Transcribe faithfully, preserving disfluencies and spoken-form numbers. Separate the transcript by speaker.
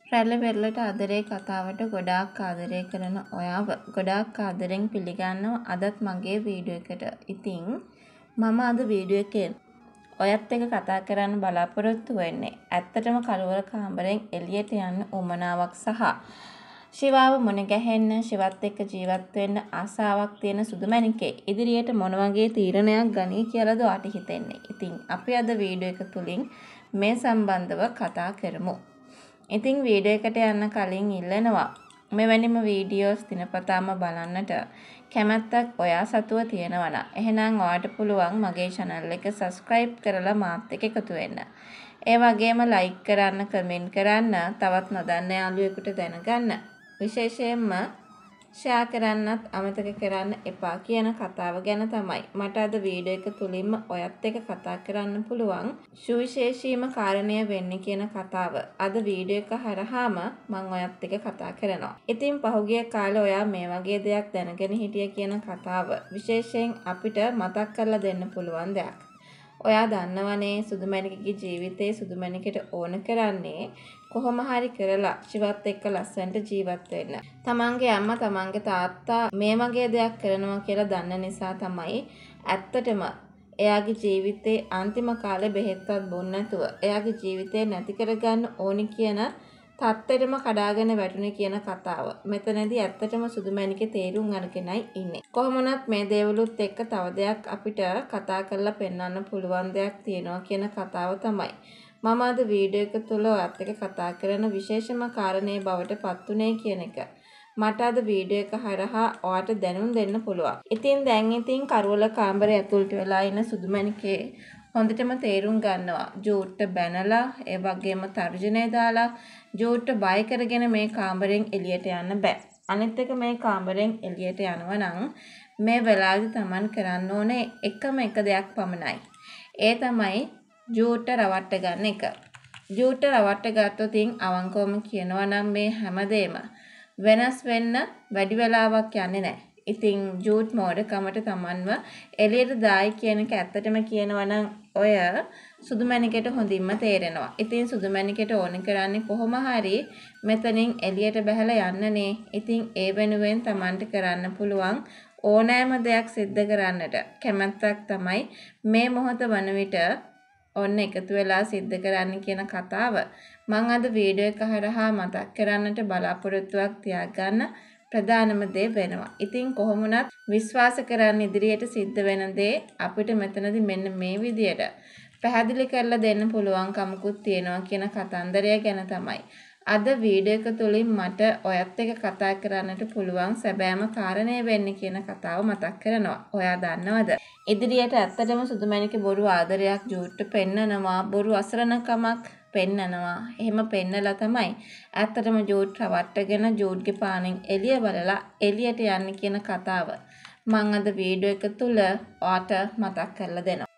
Speaker 1: රැල්ල පෙරලට ආදරේ කතාවට ගොඩාක් ආදරය කරන ඔයාව ගොඩාක් ආදරෙන් පිළිගන්නවා අදත් මගේ වීඩියෝ එකට. ඉතින් මම අද වීඩියෝ එකෙන් ඔයත් එක්ක කතා කරන්න බලාපොරොත්තු වෙන්නේ ඇත්තටම කලවර කාමරෙන් එළියට යන්න උමනාවක් සහ ශිවාව මුණ ගැහෙන්න ශිවත් එක්ක ජීවත් වෙන්න ආසාවක් තියෙන සුදුමැණිකේ ඉදිරියට මොන වගේ තීරණයක් ගනී කියලාද ඔයාට හිතෙන්නේ. ඉතින් අපි අද වීඩියෝ එක තුලින් මේ සම්බන්ධව කතා කරමු. ඉතින් වීඩියෝ එකට යන්න කලින් ඉල්ලනවා මෙවැනිම වීඩියෝස් දිනපතාම බලන්නට කැමැත්තක් ඔයා සතුව තියෙනවා නම් එහෙනම් ඔයාට පුළුවන් මගේ channel එක subscribe කරලා මාත් එක්ක එකතු වෙන්න. ඒ වගේම like කරන්න, comment කරන්න, තවත් නොදන්න යාළුවෙකුට දැනගන්න. විශේෂයෙන්ම share කරන්නත් අමතක කරන්න එපා කියන කතාව ගැන තමයි මට අද වීඩියෝ එක තුලින්ම ඔයත් එක්ක කතා කරන්න පුළුවන් සුවිශේෂීම කාරණය වෙන්නේ කියන කතාව අද වීඩියෝ එක හරහාම මම ඔයත් එක්ක කතා කරනවා. ඉතින් පහුගිය කාලේ ඔයා මේ වගේ දෙයක් දැනගෙන හිටිය කියන කතාව විශේෂයෙන් අපිට මතක් කරලා දෙන්න පුළුවන් දෙයක්. ඔයා දන්නවනේ සුදුමැණිකගේ ජීවිතේ සුදුමැණිකට ඕන කරන්නේ කොහොම හරි කරලා ශිවත් එක්ක ලස්සනට ජීවත් වෙන්න. තමන්ගේ අම්මා තමන්ගේ තාත්තා මේ වගේ දෙයක් කරනවා කියලා දන්න නිසා තමයි ඇත්තටම එයාගේ ජීවිතේ අන්තිම කාලේ බෙහෙත්වත් බොන්නේ නැතුව එයාගේ ජීවිතේ නැති කරගන්න ඕනි කියන තත්ත්වෙටම කඩාගෙන වැටුනේ කියන කතාව. මෙතනදී ඇත්තටම සුදුමැණිකේ තේරුම් අරගෙනයි ඉන්නේ. කොහොම වුණත් මේ දේවලුත් එක්ක තව දෙයක් අපිට කතා කරලා පෙන්වන්න පුළුවන් දෙයක් තියෙනවා කියන කතාව තමයි මම අද වීඩියෝ එක තුල ඔයත් එක්ක කතා කරන විශේෂම කාරණේ බවට පත්ුනේ කියන එක. මට අද වීඩියෝ එක හරහා ඔයාට දැනුම් දෙන්න පුළුවන්. ඉතින් දැන් ඉතින් කරවල කාමරේ ඇතුළට වෙලා ඉන්න සුදුමැණිකේ හොඳටම තේරුම් ගන්නවා ජූට්ට බැනලා ඒ වගේම තර්ජනය දාලා ජූට්ට බය කරගෙන මේ කාමරෙන් එළියට යන්න බෑ. අනිත් එක මේ කාමරෙන් එළියට යනවා නම් මේ වෙලාවේදී Taman කරන්න ඕනේ එකම එක දෙයක් පමණයි. ඒ තමයි ජූට්ට රවට්ට ගන්න එක. ජූට්ට රවට්ට ගත්තොත් අවංකවම කියනවා නම් මේ හැමදේම වෙනස් වෙන්න වැඩි වෙලාවක් යන්නේ නැහැ. ඉතින් ජූට් මෝඩකමට Tamanව එළියට දායි කියන එක ඇත්තටම කියනවා නම් ඔය සුදුමැණිකේට හොඳින්ම තේරෙනවා. ඉතින් සුදුමැණිකේට ඕන කරන්නේ කොහොම හරි මෙතනින් එළියට බහලා යන්නනේ. ඉතින් ඒ වෙනුවෙන් Tamanට කරන්න පුළුවන් ඕනෑම දෙයක් සිද්ධ කරන්නට කැමැත්තක් තමයි මේ මොහොත වන විට ඔන්න එකතු වෙලා සිද්ධ කරන්න කියන කතාව මම අද වීඩියෝ එක හරහා මතක් කරන්නට බලාපොරොත්තුවක් තියාගන්න ප්‍රධානම දේ වෙනවා. ඉතින් කොහොම වුණත් විශ්වාස කරන්න ඉදිරියට සිද්ධ වෙන දේ අපිට මෙතනදී මෙන්න මේ විදියට පැහැදිලි කරලා දෙන්න පුළුවන් කමකුත් තියෙනවා කියන කතන්දරය ගැන තමයි අද වීඩියෝ එක තුලින් මට ඔයත් එක්ක කතා කරන්නට පුළුවන් සැබෑම කාරණේ වෙන්නේ කියන කතාව මතක් කරනවා. ඔයා දන්නවද? ඉදිරියට ඇත්තටම සුදුමැණිකේ බොරු ආදරයක් ජූට්ට පෙන්නනවා, බොරු අසරණකමක් පෙන්නනවා. එහෙම පෙන්නලා තමයි ඇත්තටම ජූට් රවට්ටගෙන ජූට්ගේ පානෙන් එළිය බලලා එළියට යන්නේ කියන කතාව මම අද වීඩියෝ එක තුල ඔයාට මතක් කරලා දෙනවා.